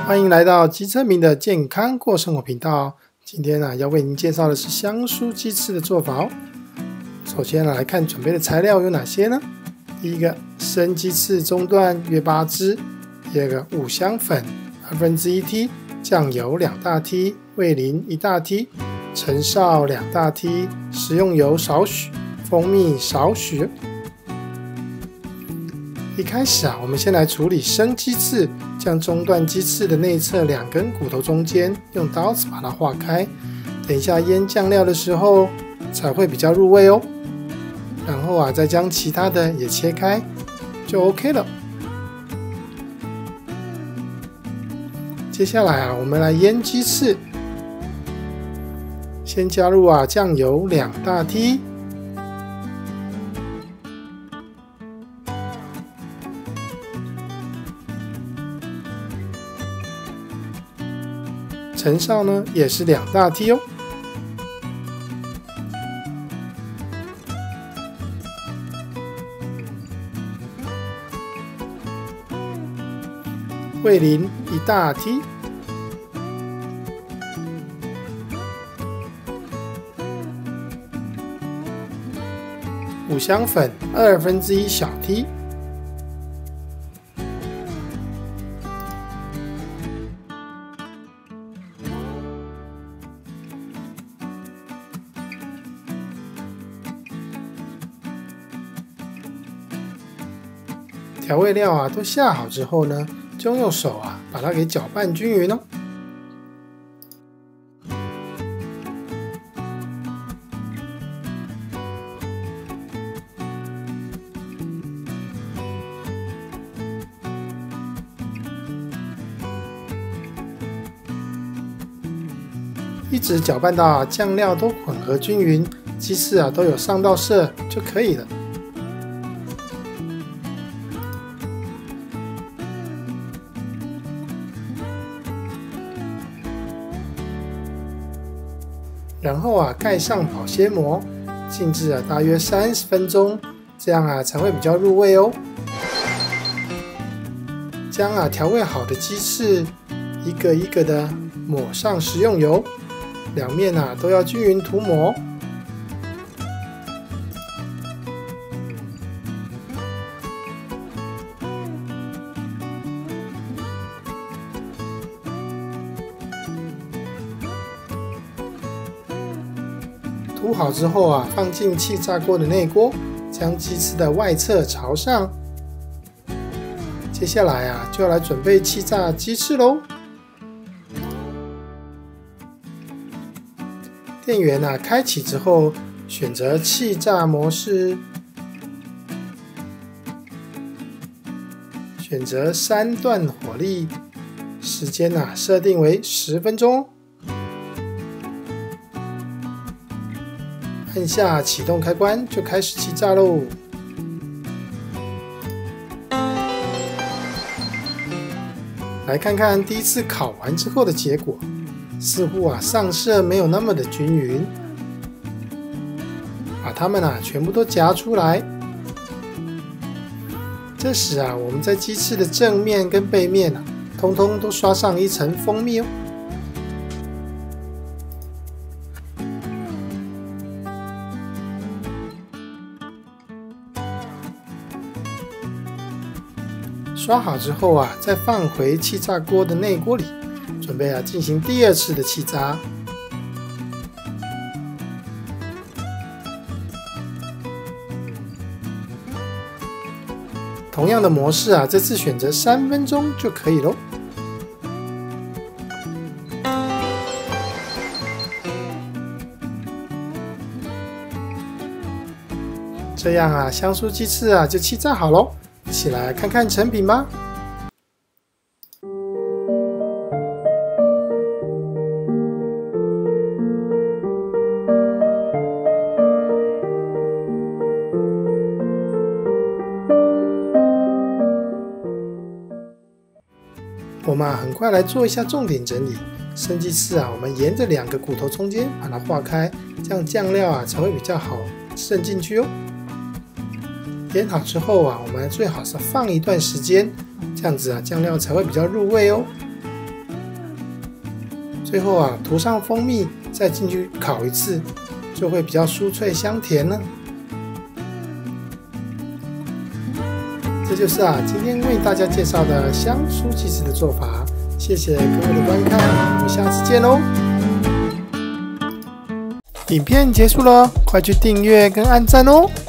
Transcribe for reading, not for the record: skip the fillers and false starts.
欢迎来到鸡村民的健康过生活频道。今天要为您介绍的是香酥鸡翅的做法哦。首先来看准备的材料有哪些呢？第一个，生鸡翅中段约8只；第二个，五香粉1/2 T， 酱油2大梯，味淋1大梯，陈绍2大梯，食用油少许，蜂蜜少许。一开始我们先来处理生鸡翅，将中段鸡翅的内侧2根骨头中间用刀子把它划开，等一下腌酱料的时候才会比较入味哦。然后再将其他的也切开，就 OK 了。接下来我们来腌鸡翅，先加入酱油2大梯。陈绍呢也是2大梯哦。味淋1大梯。五香粉1/2小梯。调味料都下好之后呢，就用手把它给搅拌均匀哦。一直搅拌到酱料都混合均匀，鸡翅都有上到色就可以了。然后盖上保鲜膜，静置大约30分钟，这样才会比较入味哦。将调味好的鸡翅一个一个的抹上食用油，两面都要均匀涂抹。涂好之后放进气炸锅的内锅，将鸡翅的外侧朝上。接下来就要来准备气炸鸡翅喽。电源开启之后，选择气炸模式，选择3段火力，时间设定为10分钟。按下启动开关，就开始气炸喽。来看看第一次烤完之后的结果，似乎上色没有那么的均匀。把它们全部都夹出来。这时我们在鸡翅的正面跟背面通通都刷上一层蜂蜜哦。刷好之后再放回气炸锅的内锅里，准备进行第2次的气炸。同样的模式这次选择3分钟就可以咯。这样香酥鸡翅就气炸好咯。一起来看看成品吧。我们很快来做一下重点整理。生鸡翅我们沿着2个骨头中间把它划开，这样酱料才会比较好渗进去哦。腌好之后我们最好是放一段时间，这样子酱料才会比较入味哦。 最后啊涂上蜂蜜，再进去烤一次，就会比较酥脆香甜呢。这就是啊今天为大家介绍的香酥鸡翅的做法。谢谢各位的观看，我们下次见喽！影片结束了，快去订阅跟按赞哦！